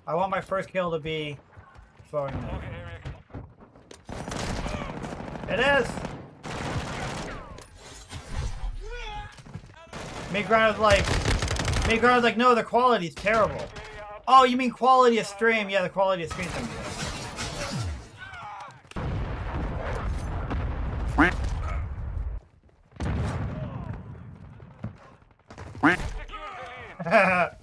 I want my first kill to be throwing them. It is! Meatgrinder's like, no, the quality's terrible. Oh, you mean quality of stream? Yeah, the quality of stream's gonna be good.